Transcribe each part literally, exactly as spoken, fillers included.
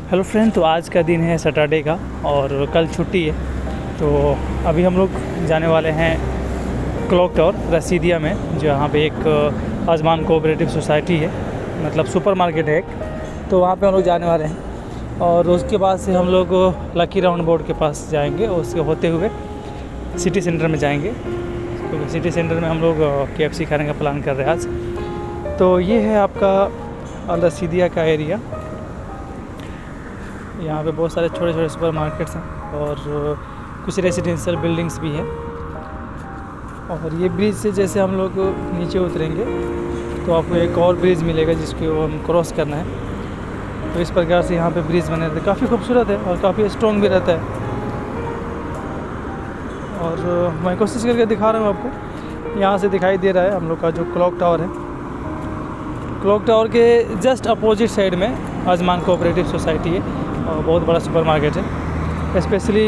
Hello friend, तो आज का दिन है सैटरडे का और कल छुट्टी है। तो अभी हम लोग जाने वाले हैं क्लॉक टावर रसीदिया में, जहाँ पे एक आज़मान कोऑपरेटिव सोसाइटी है, मतलब सुपरमार्केट है एक। तो वहाँ पे हम लोग जाने वाले हैं और उसके बाद से हम लोग लकी राउंड बोर्ड के पास जाएंगे और उसके होते हुए सिटी सेंटर में जाएंगे, क्योंकि सिटी सेंटर में हम लोग के एफ सी खाने का प्लान कर रहे हैं आज। तो ये है आपका रसीदिया का एरिया। यहाँ पे बहुत सारे छोटे छोटे सुपर मार्केट्स हैं और कुछ रेसिडेंशियल बिल्डिंग्स भी हैं। और ये ब्रिज से जैसे हम लोग नीचे उतरेंगे तो आपको एक और ब्रिज मिलेगा जिसको हम क्रॉस करना है। तो इस प्रकार से यहाँ पे ब्रिज बने रहते हैं, काफ़ी खूबसूरत है और काफ़ी स्ट्रॉन्ग भी रहता है। और मैं कोशिश करके दिखा रहा हूँ आपको। यहाँ से दिखाई दे रहा है हम लोग का जो क्लॉक टावर है। क्लॉक टावर के जस्ट अपोजिट साइड में आज़मान कोऑपरेटिव सोसाइटी है और बहुत बड़ा सुपरमार्केट है। स्पेशली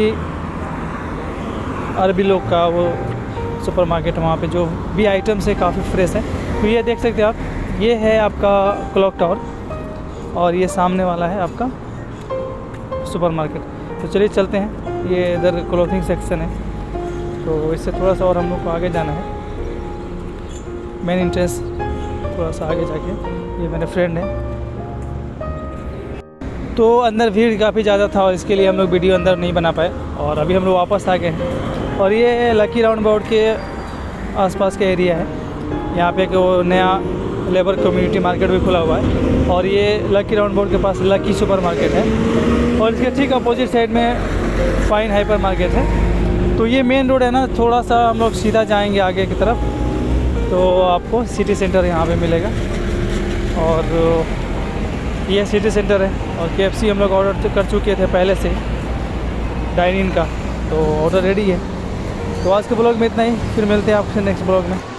अरबी लोग का वो सुपरमार्केट, वहाँ पे जो भी आइटम्स है काफ़ी फ्रेश है। तो ये देख सकते हैं आप, ये है आपका क्लॉक टावर और ये सामने वाला है आपका सुपरमार्केट। तो चलिए चलते हैं, ये इधर क्लोथिंग सेक्शन है। तो इससे थोड़ा सा और हम लोग को आगे जाना है, मेन एंट्रेंस थोड़ा सा आगे जाके। ये मेरे फ्रेंड है। तो अंदर भीड़ काफ़ी ज़्यादा था और इसके लिए हम लोग वीडियो अंदर नहीं बना पाए और अभी हम लोग वापस आ गए हैं। और ये लकी राउंड बोर्ड के आसपास का एरिया है। यहाँ पे एक वो नया लेबर कम्युनिटी मार्केट भी खुला हुआ है और ये लकी राउंड बोर्ड के पास लकी सुपर मार्केट है और इसके ठीक अपोजिट साइड में फाइन हाइपर मार्केट है। तो ये मेन रोड है ना, थोड़ा सा हम लोग सीधा जाएंगे आगे की तरफ तो आपको सिटी सेंटर यहाँ पे मिलेगा। और ये सिटी सेंटर है और के एफ सी हम लोग ऑर्डर कर चुके थे पहले से डाइन इन का, तो ऑर्डर रेडी है। तो आज के ब्लॉग में इतना ही, फिर मिलते हैं आपसे नेक्स्ट ब्लॉग में।